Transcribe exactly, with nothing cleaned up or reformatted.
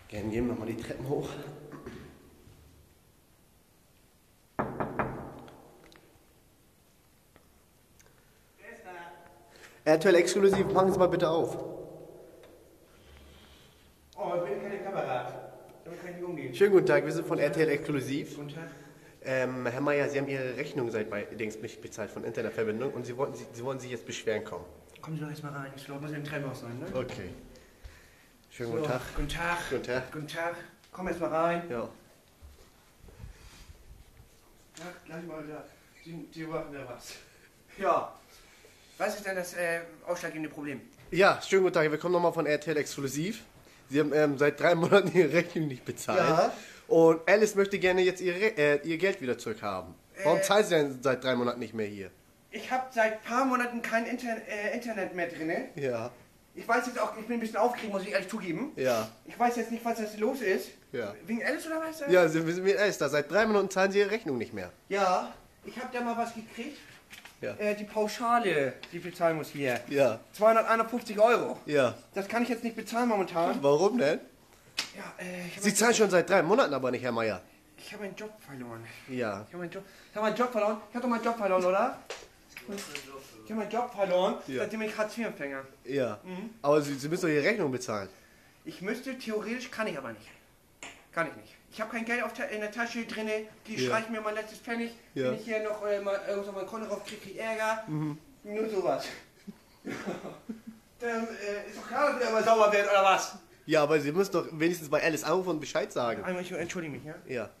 Gerne gehen wir mal die Treppen hoch. Wer ist da? R T L exklusiv, machen Sie mal bitte auf. Oh, ich bin keine Kamera. Damit kann ich nicht umgehen. Schönen guten Tag, wir sind von R T L exklusiv. Guten Tag. Ähm, Herr Meier, Sie haben Ihre Rechnung seit Dings nicht bezahlt von Internetverbindung und Sie wollten, Sie, Sie wollen sich jetzt beschweren kommen. Kommen Sie doch jetzt mal rein. Ich glaube, muss im Treppenhaus sein, ne? Okay. Schönen So, guten Tag. Guten Tag. Guten Tag. Guten Tag. Komm jetzt mal rein. Ja. Ja, gleich mal da. Sie, Sie machen da was. Ja. Was ist denn das äh, ausschlaggebende Problem? Ja, schönen guten Tag, wir kommen nochmal von R T L exklusiv. Sie haben ähm, seit drei Monaten Ihre Rechnung nicht bezahlt. Ja. Und Alice möchte gerne jetzt ihre, äh, ihr Geld wieder zurückhaben. Warum Äh, zahlt sie denn seit drei Monaten nicht mehr hier? Ich habe seit ein paar Monaten kein Inter äh, Internet mehr drin. Ja, Ich weiß jetzt auch, ich bin ein bisschen aufgeregt, muss ich ehrlich zugeben. ja, Ich weiß jetzt nicht, was das los ist. ja. Wegen Alice oder was? Ja, Sie wissen, wie Alice da. Seit drei Monaten zahlen Sie Ihre Rechnung nicht mehr. Ja, ich habe da mal was gekriegt. Ja. Äh, die Pauschale, die ich bezahlen muss hier. Ja, zweihunderteinundfünfzig Euro. ja. Das kann ich jetzt nicht bezahlen momentan. Warum denn? Ja, äh, ich habe Sie zahlen schon seit drei Monaten aber nicht, Herr Meier. Ich habe meinen Job verloren. Ja. Ich habe meinen Job, ich habe meinen Job verloren. Ich habe doch meinen Job verloren, oder? Ich habe meinen Job verloren, Ja. seitdem ich Hartz vier empfänger. Ja. Mhm. Aber Sie, Sie müssen doch Ihre Rechnung bezahlen. Ich müsste, theoretisch kann ich aber nicht. Kann ich nicht. Ich habe kein Geld auf der, in der Tasche drin, die Ja. streichen mir mein letztes Pfennig. Ja. Wenn ich hier noch äh, mal irgendwas auf mein Konto drauf kriege, krieg ich Ärger. Mhm. Nur sowas. Dann äh, ist doch klar, dass wir immer sauber werden, oder was? Ja, aber Sie müssen doch wenigstens bei Alice anrufen und Bescheid sagen. Einmal, ich entschuldige mich, ja? Ja.